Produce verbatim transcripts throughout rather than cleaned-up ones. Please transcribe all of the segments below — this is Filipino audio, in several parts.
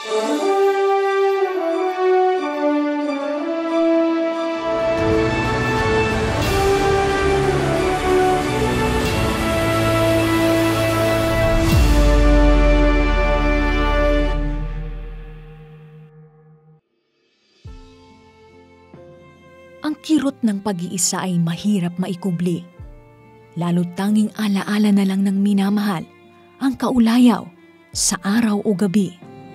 Ang kirot ng pag-iisa ay mahirap maikubli. Lalo't tanging alaala na lang ng minamahal ang kaulayaw sa araw o gabi.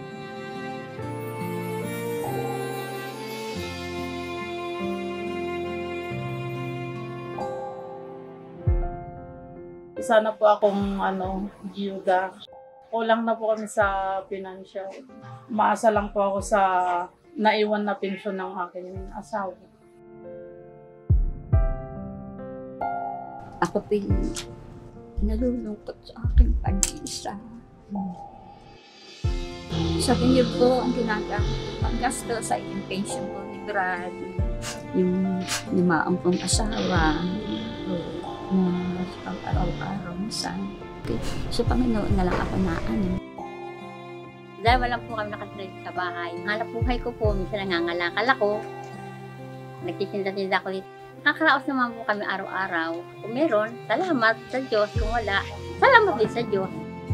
Isa na po akong ano, byuda. Kulang na po kami sa financial. Maasa lang po ako sa naiwan na pensyon ng aking asawa. Ako po yung nalulungkot sa aking pag-iisa. Sabi niyo po, ang ginagamit ko pang-gasto sa yung pension ko ni Brad, yung limaang pong asawa, na sa pang-araw-araw minsan. Sa Panginoon na lang ako na ano. Dahil wala po kami nakatulog sa bahay. Hanap buhay ko po, minsan nangangalakal ako. Nagtitinda-tinda ko dito. Nakakaraos naman po kami araw-araw. Kung meron, salamat sa Diyos. Kung wala, salamat din sa Diyos.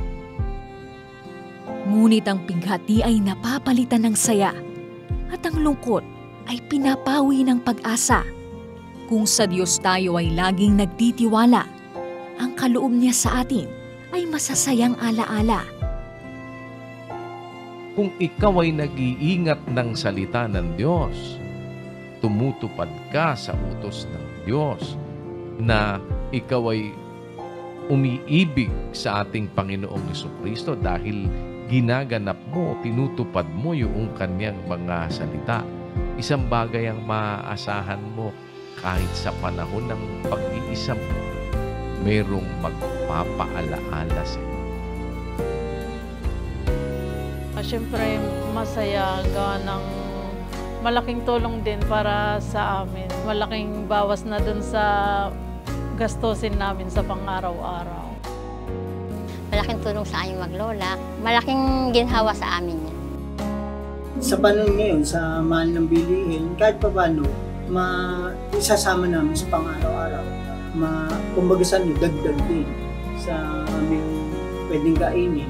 Ngunit ang pighati ay napapalitan ng saya at ang lungkot ay pinapawi ng pag-asa. Kung sa Diyos tayo ay laging nagtitiwala, ang kaloob niya sa atin ay masasayang alaala. Kung ikaw ay nag-iingat ng salita ng Diyos, tumutupad ka sa utos ng Diyos na ikaw ay umiibig sa ating Panginoong Jesucristo dahil ginaganap mo, tinutupad mo yung kanyang mga salita. Isang bagay ang maaasahan mo kahit sa panahon ng pag-iisa mo, mayroong magpapaalaala sa iyo. Siyempre, masaya gawa ng malaking tulong din para sa amin. Malaking bawas na dun sa gastusin namin sa pang-araw-araw. Malaking tulong sa aming maglola. Malaking ginhawa sa amin yan. Sa panahon ngayon, sa mahal ng bilihin, kahit pa paano, ma isasama namin sa pang-araw-araw. Ma kumbaga sa dagdag din sa aming pwedeng kainin.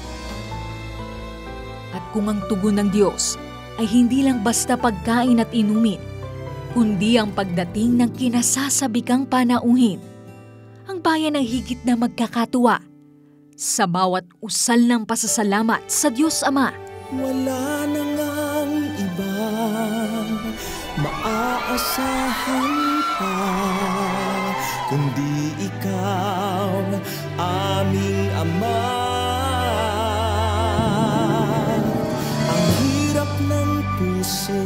At kung ang tugon ng Diyos ay hindi lang basta pagkain at inumin, kundi ang pagdating ng kinasasabikang panauhin, ang bayan ay higit na magkakatuwa sa bawat usal ng pasasalamat sa Diyos Ama. Wala na ngang ibang maaasahan pa, kundi ikaw, aming Ama. Ang hirap ng puso,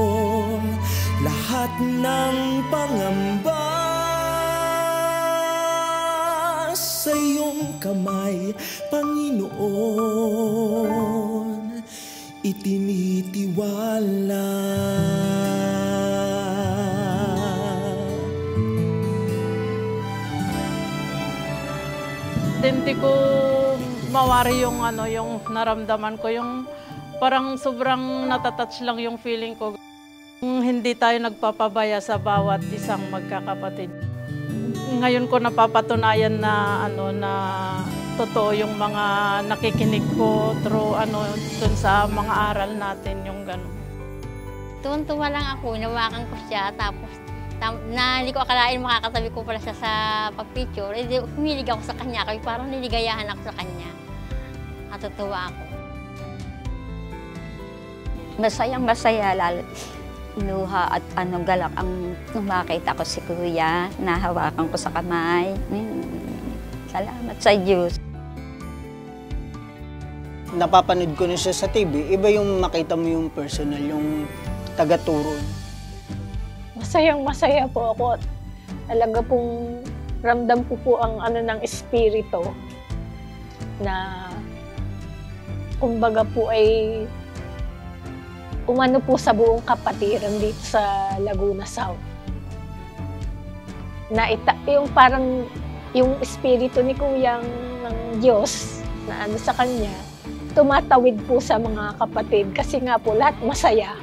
lahat ng pangamba, sa iyong kamay, Panginoon, itinitiwala. Hindi ko mawari yung ano, yung naramdaman ko, yung parang sobrang natatouch lang yung feeling ko. Hindi tayo nagpapabaya sa bawat isang magkakapatid. Ngayon ko napapatunayan na ano na totoo yung mga nakikinig ko through ano dun sa mga aral natin yung gano'n. Tuwan-tuwa lang ako, inawakan ko siya, tapos tam, na hindi ko akalain makakatabi ko pala siya sa pag-picture. Eh, humilig ako sa kanya, kaya parang niligayahan ako sa kanya. Natutuwa ako. Masayang masaya, lalo inuha at ano, galak ang nung makita ko si Kuya, nahawakan ko sa kamay. Salamat sa Diyos. Napapanood ko na siya sa T V, iba yung makita mo yung personal, yung taga-turo. Masayang masaya po ako at talaga pong ramdam ko po ang ano ng espiritu na kumbaga po ay umano po sa buong kapatiran dito sa Laguna South. Na ita, yung parang yung espiritu ni Kuyang ng Diyos na ano sa kanya tumatawid po sa mga kapatid kasi nga po lahat masaya.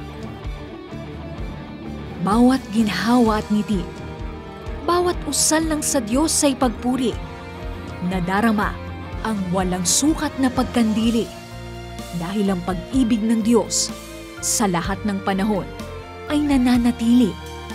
Bawat ginhawa at ngiti, bawat usal ng sa Diyos ay pagpuri, nadarama ang walang sukat na pagkandili dahil ang pag-ibig ng Diyos sa lahat ng panahon ay nananatili.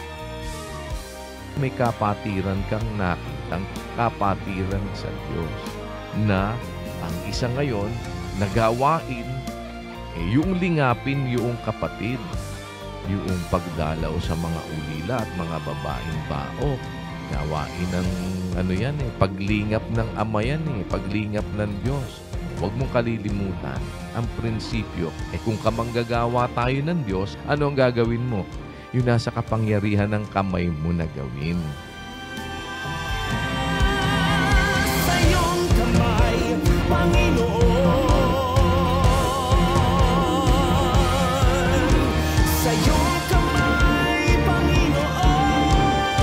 May kapatiran kang nakitang kapatiran sa Diyos na ang isa ngayon nagawain eh, yung lingapin yung kapatid, yung pagdalaw sa mga ulila at mga babaeng bao. Gawain ng ano yan eh, paglingap ng Ama yan eh, paglingap ng Diyos. Huwag mong kalilimutan ang prinsipyo. Eh kung kamanggagawa tayo ng Diyos, ano ang gagawin mo? Yung nasa kapangyarihan ng kamay mo na gawin. Sa iyong kamay, Panginoon. Sa iyong kamay, Panginoon.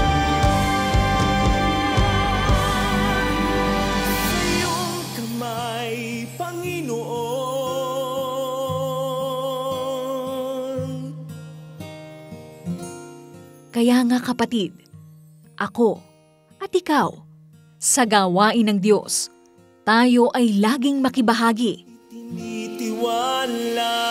Sa iyong kamay, Panginoon. Kaya nga kapatid, ako at ikaw, sa gawain ng Diyos, tayo ay laging makibahagi. Tinitiwala.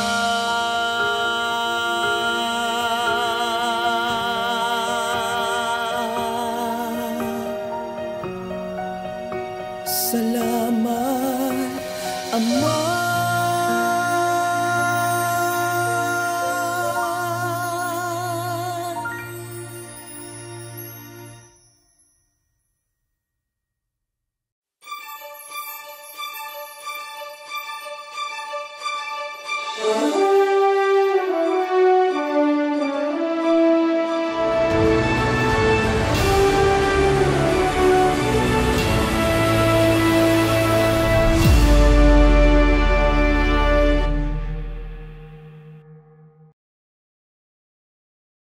Salamat, Ama. Thank you.